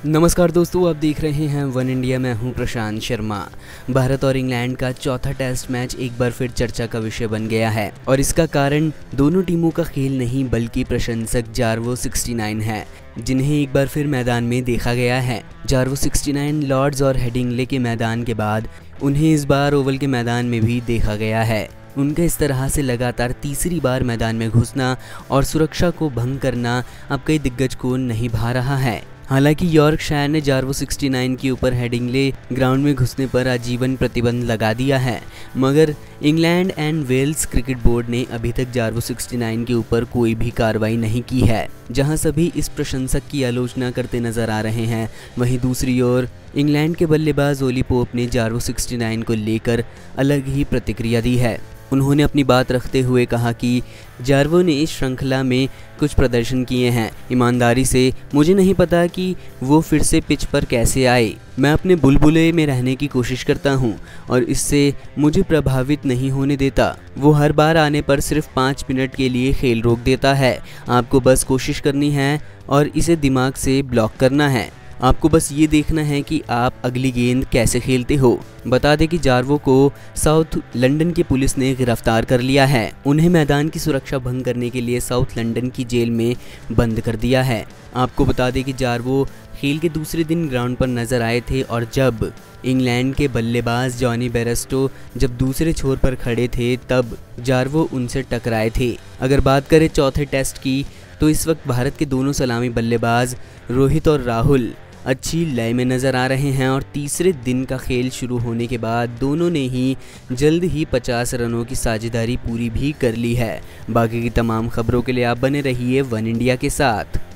नमस्कार दोस्तों, आप देख रहे हैं वन इंडिया। मैं हूं प्रशांत शर्मा। भारत और इंग्लैंड का चौथा टेस्ट मैच एक बार फिर चर्चा का विषय बन गया है और इसका कारण दोनों टीमों का खेल नहीं बल्कि प्रशंसक जार्वो 69 है, जिन्हें एक बार फिर मैदान में देखा गया है। जार्वो 69 लॉर्ड्स और हेडिंग्ले के मैदान के बाद उन्हें इस बार ओवल के मैदान में भी देखा गया है। उनका इस तरह से लगातार तीसरी बार मैदान में घुसना और सुरक्षा को भंग करना अब कई दिग्गज को नहीं भा रहा है। हालांकि यॉर्कशायर ने जार्वो 69 के ऊपर हेडिंग्ले ग्राउंड में घुसने पर आजीवन प्रतिबंध लगा दिया है, मगर England and Wales cricket board ने अभी तक जार्वो 69 के ऊपर कोई भी कार्रवाई नहीं की है। जहां सभी इस प्रशंसक की आलोचना करते नजर आ रहे हैं, वहीं दूसरी ओर इंग्लैंड के बल्लेबाज ओली पोप ने जार्वो 69 को लेकर अलग ही प्रतिक्रिया दी है। उन्होंने अपनी बात रखते हुए कहा कि जार्वो ने इस श्रृंखला में कुछ प्रदर्शन किए हैं। ईमानदारी से मुझे नहीं पता कि वो फिर से पिच पर कैसे आए। मैं अपने बुलबुले में रहने की कोशिश करता हूं और इससे मुझे प्रभावित नहीं होने देता। वो हर बार आने पर सिर्फ 5 मिनट के लिए खेल रोक देता है। आपको बस कोशिश करनी है और इसे दिमाग से ब्लॉक करना है। आपको बस ये देखना है कि आप अगली गेंद कैसे खेलते हो। बता दें कि जार्वो को साउथ लंदन की पुलिस ने गिरफ्तार कर लिया है। उन्हें मैदान की सुरक्षा भंग करने के लिए साउथ लंदन की जेल में बंद कर दिया है। आपको बता दें कि जार्वो खेल के दूसरे दिन ग्राउंड पर नजर आए थे और जब इंग्लैंड के बल्लेबाज जॉनी बेयरस्टो जब दूसरे छोर पर खड़े थे तब जार्वो उनसे टकराए थे। अगर बात करें चौथे टेस्ट की तो इस वक्त भारत के दोनों सलामी बल्लेबाज रोहित और राहुल अच्छी लय में नज़र आ रहे हैं और तीसरे दिन का खेल शुरू होने के बाद दोनों ने ही जल्द ही 50 रनों की साझेदारी पूरी भी कर ली है। बाकी की तमाम खबरों के लिए आप बने रहिए वन इंडिया के साथ।